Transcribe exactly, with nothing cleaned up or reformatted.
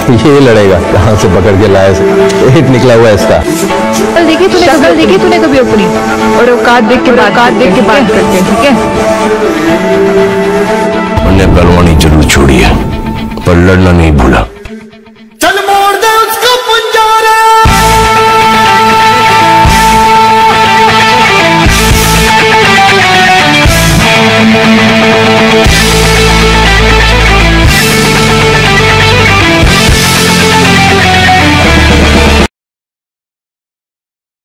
ये लड़ेगा, कहाँ से पकड़ के लाया, पेट निकला हुआ है इसका। देखी तूने शक्ल देखी तूने कभी अपनी, और औकात देख के बात औकात देख के बात करते हैं, ठीक है? मैंने पहलवानी जरूर छोड़ी है पर लड़ना नहीं भूला।